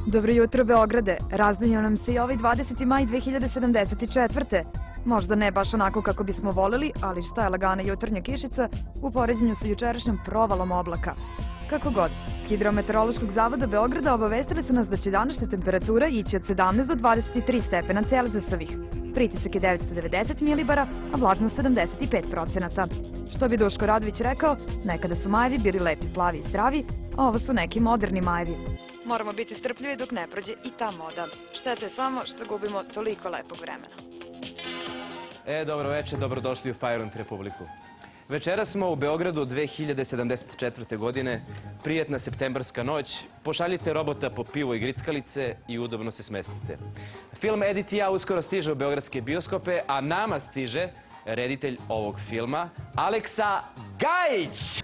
Dobro jutro, Beograde. Razdanio nam se i ovaj 20. maj 2074. Možda ne baš onako kako bismo voleli, ali šta je lagana jutarnja kišica u poređenju sa jučerašnjom provalom oblaka. Kako god, Hidrometeorološkog zavoda Beograda obavestili su nas da će današnja temperatura ići od 17 do 23 stepena Celzijusovih. Pritisak je 990 milibara, a vlažnost 75%. Što bi Duško Radović rekao, nekada su majevi bili lepi, plavi i zdravi, a ovo su neki moderni majevi. Moramo biti strpljivi dok ne prođe i ta moda. Štete je samo što gubimo toliko lepog vremena. Dobro večer, dobrodošli u Fajrunt Republiku. Večeras smo u Beogradu 2074. godine, prijetna septembarska noć. Pošaljite robota po pivo i grickalice i udobno se smestite. Film Edit i ja uskoro stiže u beogradske bioskope, a nama stiže reditelj ovog filma, Aleksa Gajić!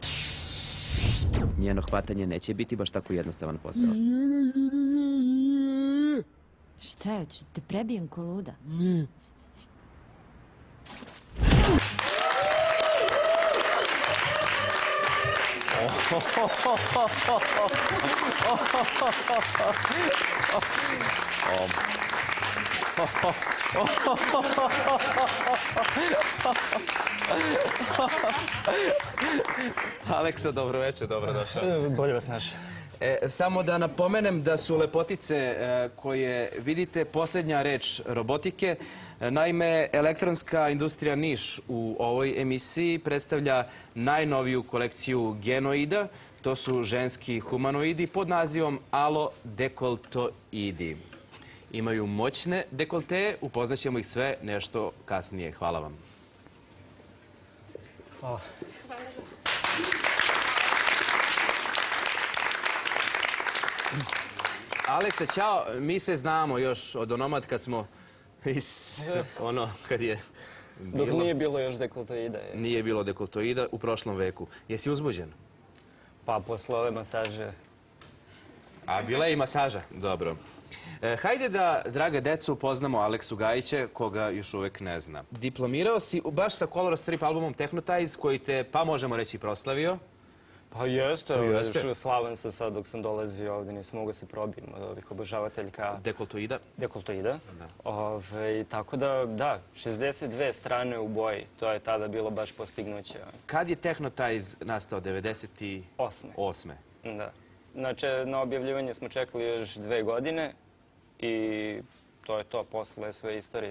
Njeno hvatanje neće biti baš tako jednostavan posao. Šta je, hoćeš da te prebijem ko luda? Aleksa, dobro večer, dobrodošao. Bolje vas našao. Samo da napomenem da su lepotice koje vidite posljednja reč robotike. Naime, elektronska industrija Niš u ovoj emisiji predstavlja najnoviju kolekciju genoida. To su ženski humanoidi pod nazivom alodekoltoidi. Imaju moćne dekoltee, upoznaćemo ih sve nešto kasnije. Hvala vam. Hvala. Aleksa, ćao. Mi se znamo još od onomad kad smo kad je bilo. Dok nije bilo još dekoltoida. Nije bilo dekoltoida u prošlom veku. Jesi uzbuđen? Pa posle ove masaže. A bila je i masaža? Dobro. Hajde da, draga decu, upoznamo Aleksu Gajića, koga još uvek ne zna. Diplomirao si baš sa Color Strip albumom Technotize, koji te, pa možemo reći, proslavio. Pa jeste, slavan sam sad dok sam dolazio ovdje, nisam mogao se probijem od ovih obožavateljka Dekoltoida. Dekoltoida. Tako da, 62 strane u boji, to je tada bilo baš postignuće. Kad je Technotize nastao? 98. 8. Da. Znači, na objavljivanje smo čekali još 2 godine i to je to, posle sve istorije.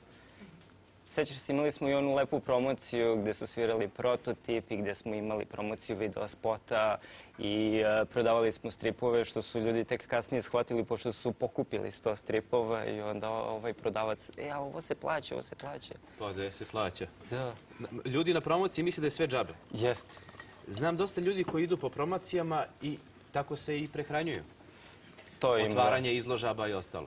Sjećaš se, imali smo i onu lepu promociju gdje su svirali Prototip i gdje smo imali promociju video spota i prodavali smo stripove što su ljudi tek kasnije shvatili pošto su pokupili 100 stripova i onda ovaj prodavac, a ovo se plaća, ovo se plaća. Pa da se plaća. Da. Ljudi na promociji misle da je sve džabe. Jeste. Znam dosta ljudi koji idu po promocijama i tako se i prehranjuju. Otvaranje izložaba i ostalo.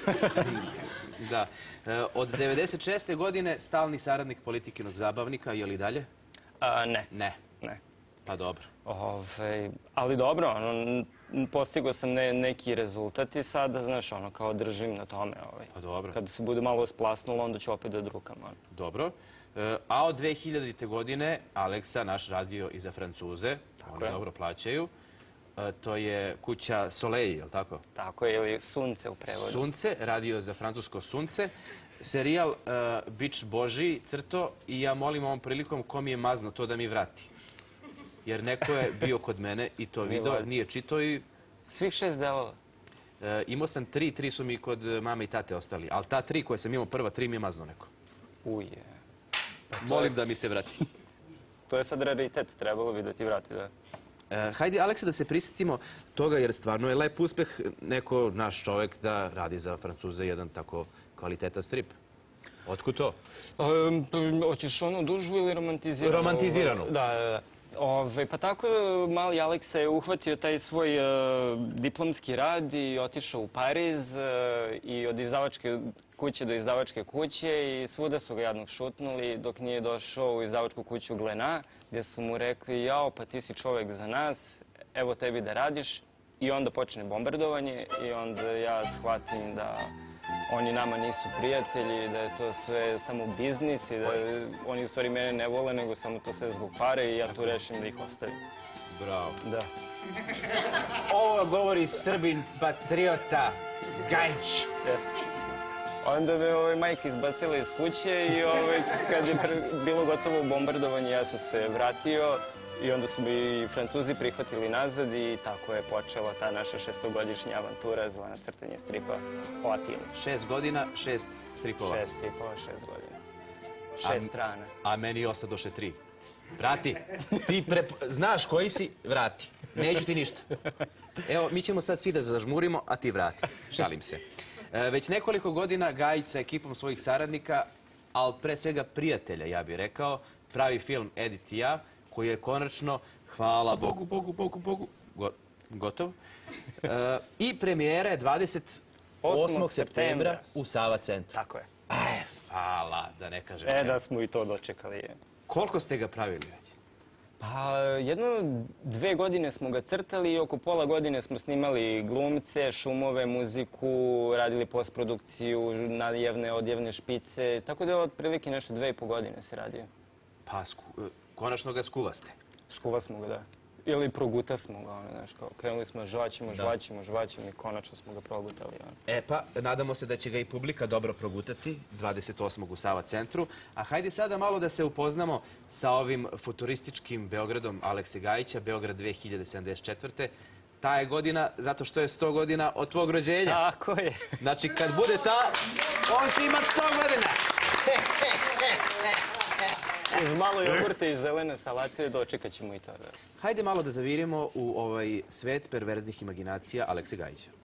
Da. Od 96. godine stalni saradnik Politikinog zabavnika, je li dalje? Ne. Ne. Pa dobro. Ali dobro, postigao sam neki rezultat i sad, znaš, kao držim na tome. Pa dobro. Kada se bude malo splasnulo, onda ću opet da drukam. Dobro. A od 2000. godine Aleksa, naš radio i za Francuze, oni dobro plaćaju. To je kuća Soleil, je li tako? Tako je, ili Sunce u prevodu. Sunce, radio za francusko Sunce. Serijal Bič Božji, crto, i ja molim ovom prilikom ko mi je mazno to da mi vrati. Jer neko je bio kod mene i to video, nije čitao i... Svih 6 delova? Imao sam 3 su mi kod mame i tate ostali. Ali ta 3 koje sam imao, prva 3 mi je mazno neko. Uje. Molim da mi se vrati. To je sad raritet, trebalo bi da ti vrati, da. Hajde, Aleksa, da se prisjetimo toga, jer stvarno je lep uspeh neko naš čovek da radi za Francuze jedan tako kvalitetan strip. Otkud to? Hoćeš onu dužu ili romantiziranu? Romantiziranu. Da. Pa tako mali Aleksa je uhvatio taj svoj diplomski rad i otišao u Pariz i od izdavačke kuće do izdavačke kuće i svuda su ga jadnog šutnuli dok nije došao u izdavačku kuću Glena, gdje su mu rekli, jao, pa ti si čovjek za nas, evo tebi da radiš. I onda počne bombardovanje i onda ja shvatim da oni nama nisu prijatelji, da je to sve samo biznis i da oni u stvari mene ne vole, nego samo to sve zbog pare i ja tu rešim da ih ostavim. Bravo. Da. Ovo govori Srbin, patriota, Gajić. Jeste. Onda me majka izbacila iz kuće i kad je bilo gotovo bombardovanje, ja sam se vratio i onda su mi Francuzi prihvatili nazad i tako je počela ta naša 6-godišnja avantura zvana crtanje stripa o Atili. 6 godina, 6 stripova. 6 stripova, 6 godina. 6 strana. A meni ostadoše 3. Vrati, ti znaš koji si, vrati. Neću ti ništa. Evo, mi ćemo sad svi da zažmurimo, a ti vrati. Šalim se. Već nekoliko godina Gajić sa ekipom svojih saradnika, ali pre svega prijatelja, ja bih rekao, pravi film Edit i ja, koji je konačno, hvala Bogu, gotov. I premijera je 28. septembra u Sava centru. Tako je. Hvala, da ne kažem. Da smo i to dočekali. Koliko ste ga pravili već? Pa, 2 godine smo ga crtali i oko pola godine smo snimali glumce, šumove, muziku, radili postprodukciju, nadjevne, odjevne špice, tako da je otprilike nešto 2,5 godine se radio. Pa, konačno ga skuvaste. Skuva smo ga, da. Ili proguta smo ga, znaš, kao, krenuli smo žvaćemo i konačno smo ga progutali. E pa, nadamo se da će ga i publika dobro progutati 28. u Sava centru. A hajde sada malo da se upoznamo sa ovim futurističkim Beogradom Alekse Gajića, Beograd 2074. Ta je godina zato što je 100 godina od tvog rođenja. Tako je. Znači, kad bude ta, on će imat 100 godina. Uz malo jogurte i zelene salate dočekat ćemo i to. Hajde malo da zavirimo u ovaj svet perverznih imaginacija Alekse Gajića.